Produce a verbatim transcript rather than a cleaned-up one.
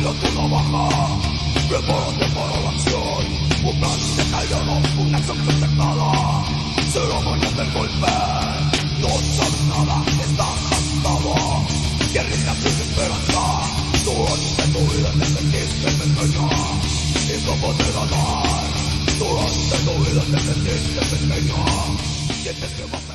afila tu navaja. Prepárate para la acción. Un plan detallado, una acción perfectada. Será mañana el golpe. No sabes nada, estás asustado. Y arriesgas tu esperanza. Durante tu vida te sentiste pequeña y capaz de ganar. Durante tu vida te sentiste pequeña. Sientes que vas